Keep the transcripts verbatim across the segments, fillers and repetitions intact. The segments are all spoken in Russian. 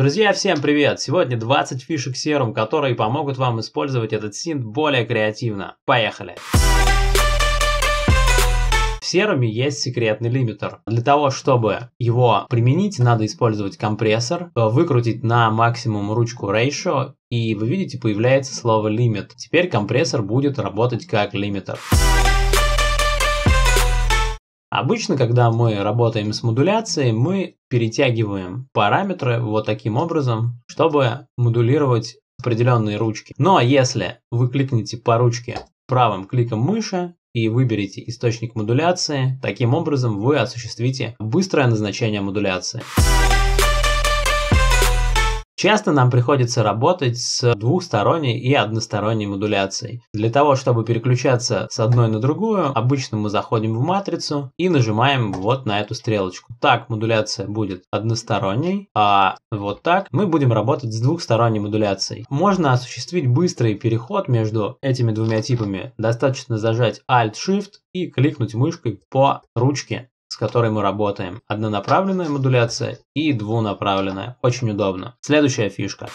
Друзья, всем привет! Сегодня двадцать фишек Serum, которые помогут вам использовать этот синт более креативно. Поехали! В Serum есть секретный лимитер. Для того, чтобы его применить, надо использовать компрессор, выкрутить на максимум ручку Ratio, и вы видите, появляется слово Limit. Теперь компрессор будет работать как лимитер. Обычно, когда мы работаем с модуляцией, мы перетягиваем параметры вот таким образом, чтобы модулировать определенные ручки. Но если вы кликнете по ручке правым кликом мыши и выберете источник модуляции, таким образом вы осуществите быстрое назначение модуляции. Часто нам приходится работать с двухсторонней и односторонней модуляцией. Для того, чтобы переключаться с одной на другую, обычно мы заходим в матрицу и нажимаем вот на эту стрелочку. Так модуляция будет односторонней, а вот так мы будем работать с двухсторонней модуляцией. Можно осуществить быстрый переход между этими двумя типами. Достаточно зажать Alt-Shift и кликнуть мышкой по ручке, с которой мы работаем. Однонаправленная модуляция и двунаправленная. Очень удобно. Следующая фишка.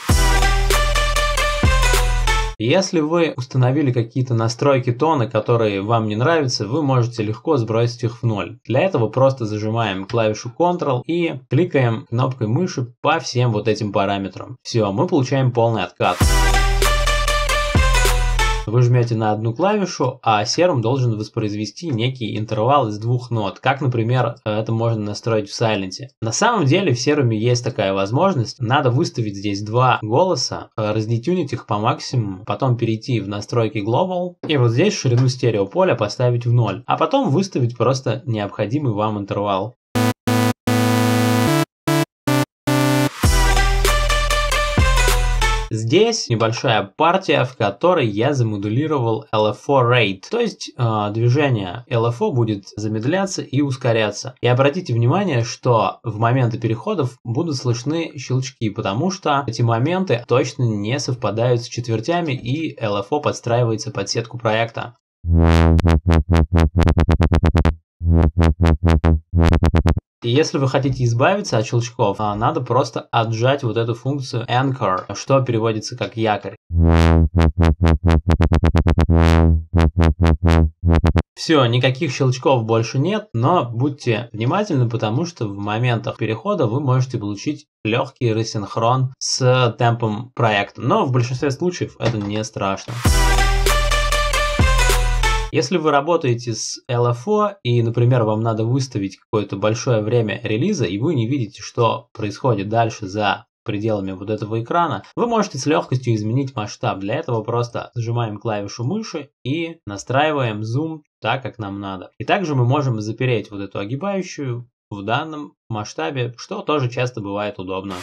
Если вы установили какие-то настройки тона, которые вам не нравятся, вы можете легко сбросить их в ноль. Для этого просто зажимаем клавишу Ctrl и кликаем кнопкой мыши по всем вот этим параметрам. Все, мы получаем полный откат. Вы жмете на одну клавишу, а Serum должен воспроизвести некий интервал из двух нот, как, например, это можно настроить в Silent. На самом деле в Serum есть такая возможность. Надо выставить здесь два голоса, раздетюнить их по максимуму, потом перейти в настройки Global и вот здесь ширину стереополя поставить в ноль, а потом выставить просто необходимый вам интервал. Здесь небольшая партия, в которой я замодулировал эл эф о Rate, то есть э, движение эл эф о будет замедляться и ускоряться. И обратите внимание, что в моменты переходов будут слышны щелчки, потому что эти моменты точно не совпадают с четвертями, и эл эф о подстраивается под сетку проекта. И если вы хотите избавиться от щелчков, надо просто отжать вот эту функцию Anchor, что переводится как якорь. Все, никаких щелчков больше нет, но будьте внимательны, потому что в моментах перехода вы можете получить легкий рассинхрон с темпом проекта. Но в большинстве случаев это не страшно. Если вы работаете с эл эф о и, например, вам надо выставить какое-то большое время релиза, и вы не видите, что происходит дальше за пределами вот этого экрана, вы можете с легкостью изменить масштаб. Для этого просто зажимаем клавишу мыши и настраиваем зум так, как нам надо. И также мы можем запереть вот эту огибающую в данном масштабе, что тоже часто бывает удобно.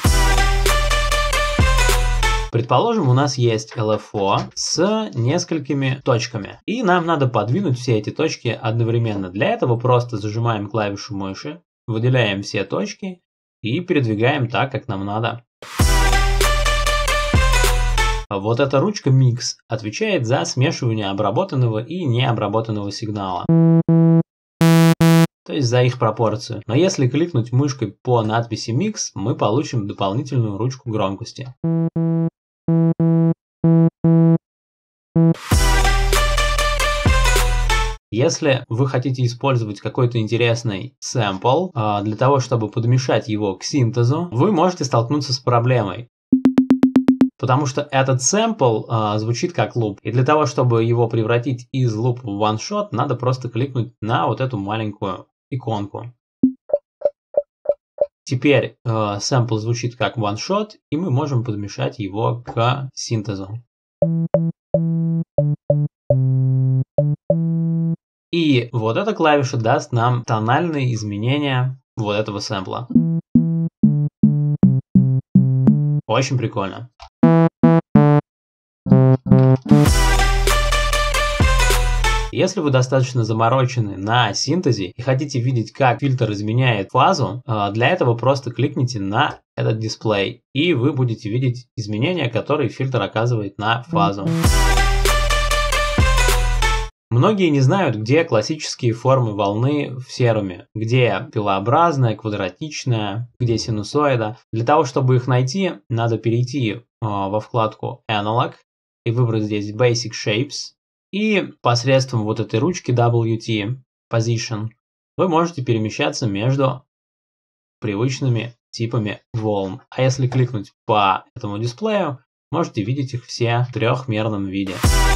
Предположим, у нас есть эл эф о с несколькими точками, и нам надо подвинуть все эти точки одновременно. Для этого просто зажимаем клавишу мыши, выделяем все точки и передвигаем так, как нам надо. Вот эта ручка Mix отвечает за смешивание обработанного и необработанного сигнала, то есть за их пропорцию. Но если кликнуть мышкой по надписи Mix, мы получим дополнительную ручку громкости. Если вы хотите использовать какой-то интересный сэмпл, для того, чтобы подмешать его к синтезу, вы можете столкнуться с проблемой. Потому что этот сэмпл а, звучит как луп. И для того, чтобы его превратить из лупа в one-shot, надо просто кликнуть на вот эту маленькую иконку. Теперь э, сэмпл звучит как one-shot, и мы можем подмешать его к синтезу. И вот эта клавиша даст нам тональные изменения вот этого сэмпла. Очень прикольно. Если вы достаточно заморочены на синтезе и хотите видеть, как фильтр изменяет фазу, для этого просто кликните на этот дисплей, и вы будете видеть изменения, которые фильтр оказывает на фазу. Многие не знают, где классические формы волны в серуме, где пилообразная, квадратичная, где синусоида. Для того, чтобы их найти, надо перейти э, во вкладку Analog и выбрать здесь Basic Shapes. И посредством вот этой ручки дабл ю ти Position вы можете перемещаться между привычными типами волн. А если кликнуть по этому дисплею, можете видеть их все в трехмерном виде.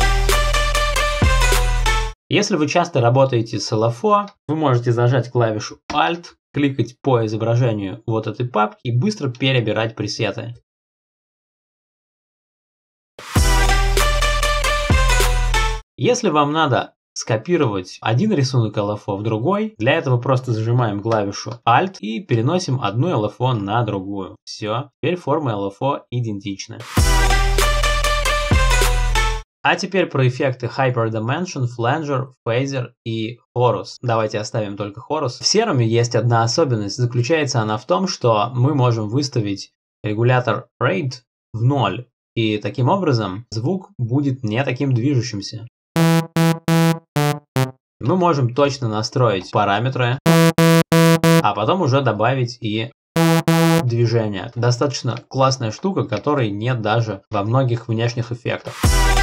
Если вы часто работаете с эл эф о, вы можете зажать клавишу Alt, кликать по изображению вот этой папки и быстро перебирать пресеты. Если вам надо скопировать один рисунок эл эф о в другой, для этого просто зажимаем клавишу Alt и переносим одну эл эф о на другую. Все, теперь формы эл эф о идентичны. А теперь про эффекты Hyperdimension, Flanger, Phaser и Horus. Давайте оставим только Horus. В серуме есть одна особенность. Заключается она в том, что мы можем выставить регулятор Rate в ноль. И таким образом звук будет не таким движущимся. Мы можем точно настроить параметры, а потом уже добавить и движение. Достаточно классная штука, которой нет даже во многих внешних эффектах.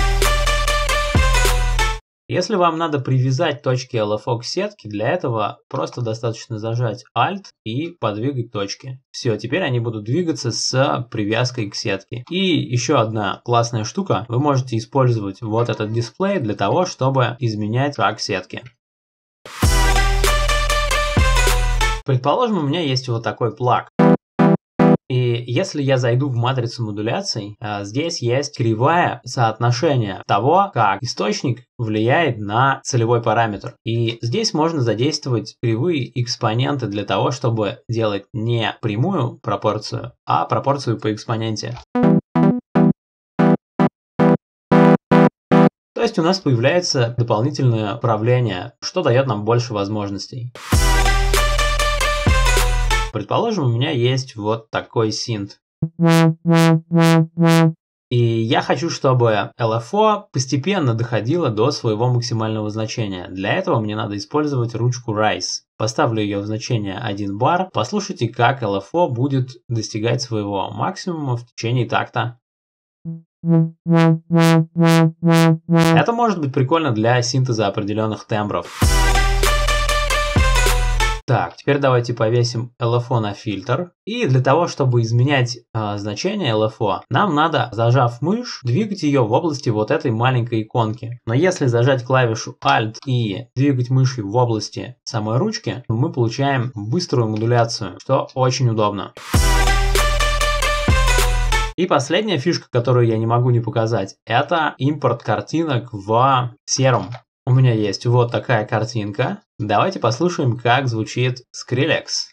Если вам надо привязать точки эл эф о к сетке, для этого просто достаточно зажать Alt и подвигать точки. Все, теперь они будут двигаться с привязкой к сетке. И еще одна классная штука, вы можете использовать вот этот дисплей для того, чтобы изменять шаг сетки. Предположим, у меня есть вот такой плаг. И если я зайду в матрицу модуляций, здесь есть кривая соотношения того, как источник влияет на целевой параметр. И здесь можно задействовать кривые экспоненты для того, чтобы делать не прямую пропорцию, а пропорцию по экспоненте. То есть у нас появляется дополнительное управление, что дает нам больше возможностей. Предположим, у меня есть вот такой синт. И я хочу, чтобы эл эф о постепенно доходило до своего максимального значения. Для этого мне надо использовать ручку Rise. Поставлю ее в значение один бар. Послушайте, как эл эф о будет достигать своего максимума в течение такта. Это может быть прикольно для синтеза определенных тембров. Так, теперь давайте повесим эл эф о на фильтр. И для того, чтобы изменять э, значение эл эф о, нам надо, зажав мышь, двигать ее в области вот этой маленькой иконки. Но если зажать клавишу Alt и двигать мышью в области самой ручки, мы получаем быструю модуляцию, что очень удобно. И последняя фишка, которую я не могу не показать, это импорт картинок в Serum. У меня есть вот такая картинка. Давайте послушаем, как звучит Skrillex.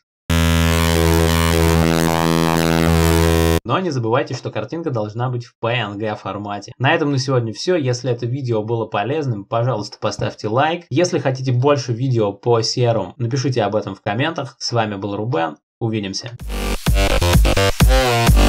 Но не забывайте, что картинка должна быть в пи эн джи формате. На этом на сегодня все. Если это видео было полезным, пожалуйста, поставьте лайк. Если хотите больше видео по Serum, напишите об этом в комментах. С вами был Рубен. Увидимся.